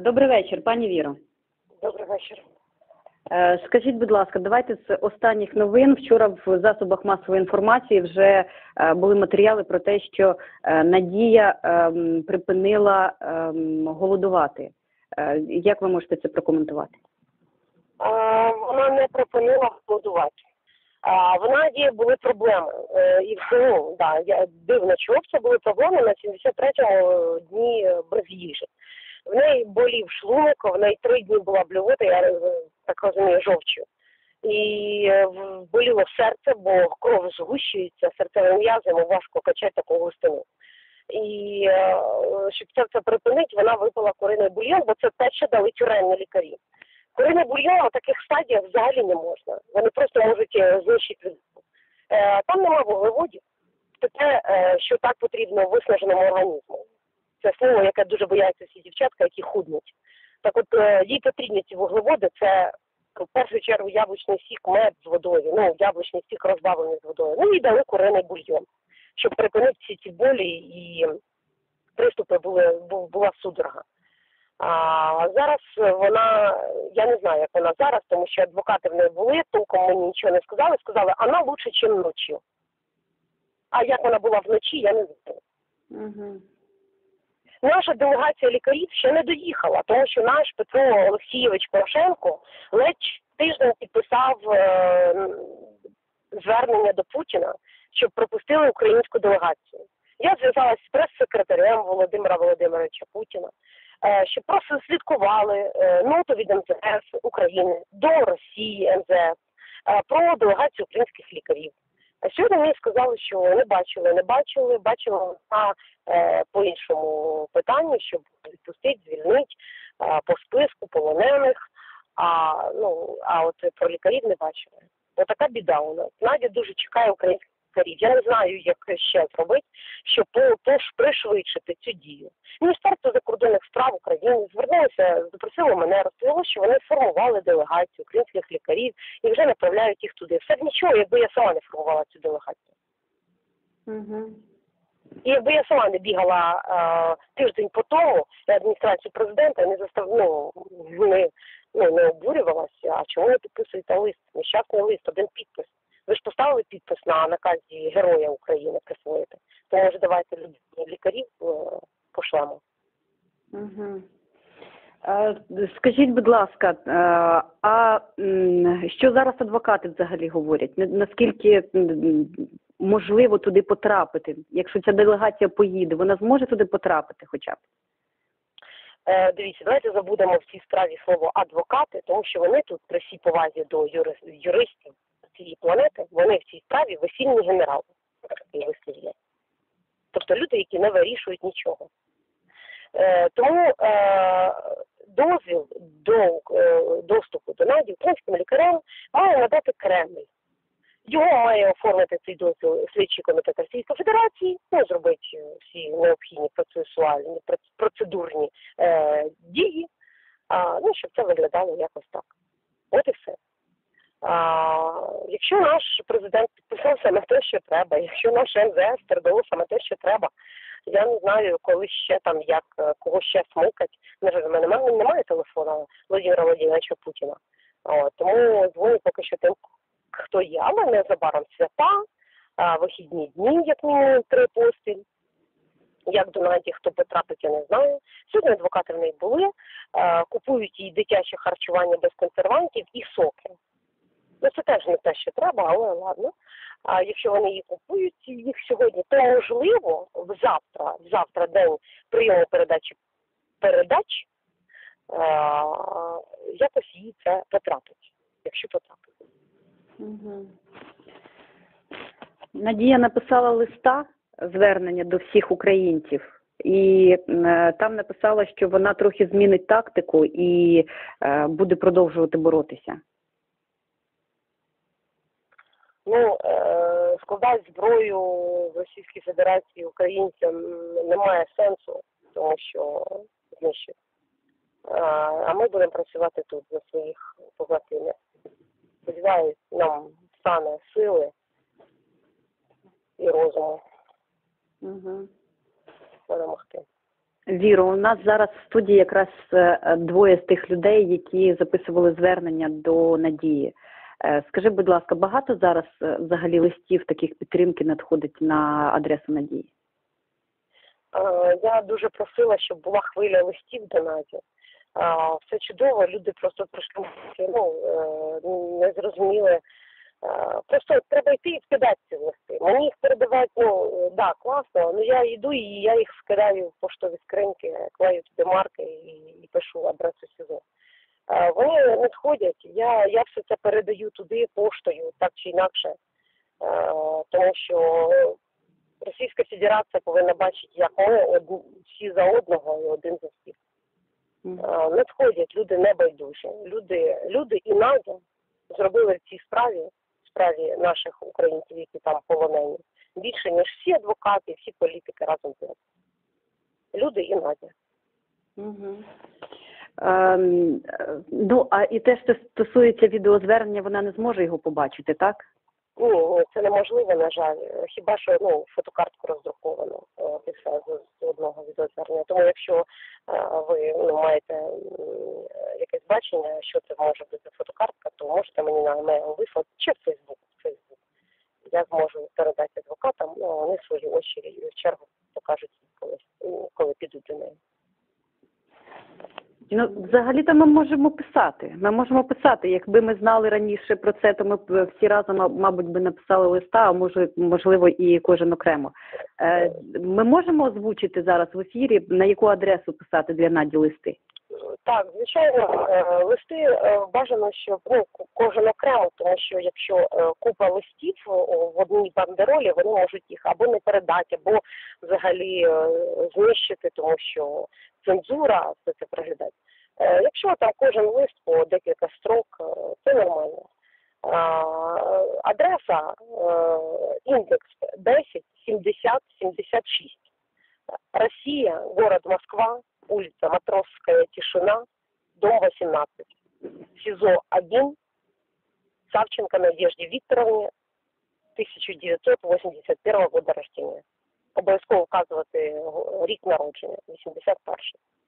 Добрий вечір, пані Віро. Добрий вечір. Скажіть, будь ласка, давайте з останніх новин. Вчора в засобах масової інформації вже були матеріали про те, що Надія припинила голодувати. Як ви можете це прокоментувати? Вона не припинила голодувати. В Надії були проблеми. І дивно, чого б це були проблеми на 73-му дні без їжі. В неї болів шлунок, в неї 3 дні була блювота, я так розумію, жовчю. І боліло серце, бо кров згущується, серцевим м'язом важко качати таку густину. І щоб це припинити, вона випила куриний бульйон, бо це те, що дали тюремні лікарі. Куриний бульйон на таких стадіях взагалі не можна. Вони просто можуть знищити людину. Там нема вуглеводів. Це те, що так потрібно виснаженому організму. Це слово, яке дуже бояться всі дівчатка, які худнуть. Так от, їй потрібні ці вуглеводи, це в першу чергу яблучний сік, мед з водою, яблучний сік розбавлений з водою. І дали куриний бульйон, щоб припинити всі ці болі і приступи була судорога. А зараз вона, я не знаю, як вона зараз, тому що адвокати в неї були, толком мені нічого не сказали, вона лучше, ніж ночі. А як вона була вночі, я не знаю. Угу. Наша делегація лікарів ще не доїхала, тому що наш Петро Олексійович Порошенко ледь тиждень підписав звернення до Путіна, щоб пропустили українську делегацію. Я зв'язалася з прес-секретарем Володимира Володимировича Путіна, щоб просто слідкували ноту від МЗС України до Росії МЗС про делегацію українських лікарів. А сьогодні мені сказали, що не бачили по іншому питанню, щоб відпустити, звільнити по списку полонених, а от про лікарів не бачили. Отака біда у нас. Надя дуже чекає українських лікарів. Я не знаю, як ще зробити, щоб пришвидшити цю дію. Міністерство закордонних справ України запросило мене, розповіло, що вони сформували делегацію українських лікарів і вже направляють їх туди. Все б нічого, якби я сама не формувала цю делегацію. Угу. І якби я сама не бігала тиждень по тому адміністрацію президента, не обурювалася, а чому не підписуєте лист, нещасний лист, 1 підпис. Ви ж поставили підпис на наказі Героя України присвоїти. То, може, давайте лікарів пошлемо. Угу. Скажіть, будь ласка, що зараз адвокати взагалі говорять? Наскільки можливо туди потрапити? Якщо ця делегація поїде, вона зможе туди потрапити хоча б? Дивіться, давайте забудемо в цій справі слово адвокати, тому що вони тут, при всій повазі до юристів цієї планети, вони в цій справі весільні генерали, і висловлюють. Тобто люди, які не вирішують нічого. Тому дозвіл до доступу до Наді українським лікарям має надати Кремль. Його має оформити цей дозвіл слідчий комітет Російської Федерації, зробити всі необхідні процесуальні, процедурні дії, щоб це виглядало якось так. От і все. Якщо наш президент підписав саме те, що треба, якщо наш МЗС передало саме те, що треба, я не знаю, коли ще там, кого ще смикать. В мене немає телефона Володимира Володимировича Путіна. Тому дзвоню поки що тим, хто є. Але незабаром свята, вихідні дні, як мінімум 3 поспіль. Як до Наді, хто потрапить, я не знаю. Сьогодні адвокати в неї були, купують їй дитяче харчування без консервантів і соки. Це теж не те, що треба, але ладно. А якщо вони її купують, їх сьогодні, то можливо завтра день прийому передач, якось їй це потрапить, якщо потрапить. Угу. Надія написала листа, звернення до всіх українців, і там написала, що вона трохи змінить тактику і буде продовжувати боротися. Складати зброю в Російській Федерації українцям немає сенсу, тому що знищить. А ми будемо працювати тут за своїх побратимів. Сподіваюсь, нам стане сили і розуму перемогти. Віро, у нас зараз в студії якраз двоє з тих людей, які записували звернення до Надії. Скажи, будь ласка, багато зараз взагалі листів таких підтримки надходить на адресу Надії? Я дуже просила, щоб була хвиля листів до Наді. Все чудово, люди просто трошки не зрозуміли. Просто треба йти і скидати ці листи. Мені їх передавають, да, класно, але я йду і я їх скидаю в поштові скриньки, клею туди марки і пишу адресу СІЗО. Вони надходять, я все це передаю туди поштою, так чи інакше, тому що Російська Федерація повинна бачити, як ми всі за одного і один за всіх. Надходять люди небайдужі. Люди і Надя зробили в цій справі наших українців, які там полонені, більше, ніж всі адвокати, всі політики разом з ними. Люди і Надя. Угу. А і те, що стосується відеозвернення, вона не зможе його побачити, так? Ні, це неможливо, на жаль. Хіба що фотокартку роздруковано з одного відеозвернення. Тому якщо ви маєте якесь бачення, що це може бути фотокартка, то можете мені на емейл вислати чи в Фейсбук. Я зможу передати адвокатам, вони свої очі в чергу покажуть коли підуть до неї. Взагалі-то ми можемо писати. Якби ми знали раніше про це, то ми б всі разом, мабуть, би написали листа, а можливо, і кожен окремо. Ми можемо озвучити зараз в ефірі, на яку адресу писати для Наді листи? Так, звичайно, листи бажано, щоб кожен окремо, тому що якщо купа листів в одній бандеролі, вони можуть їх або не передати, або взагалі знищити, тому що цензура все це проглядає. Якщо там кожен лист по декілька строк, це нормально. Адреса індекс 10 70 76. Россия, город Москва, улица Матросская, Тишина, дом 18. СИЗО 1, Савченко Надежде Викторовне, 1981 года рождения. Обов'язково вказувати рік народження, 81-й.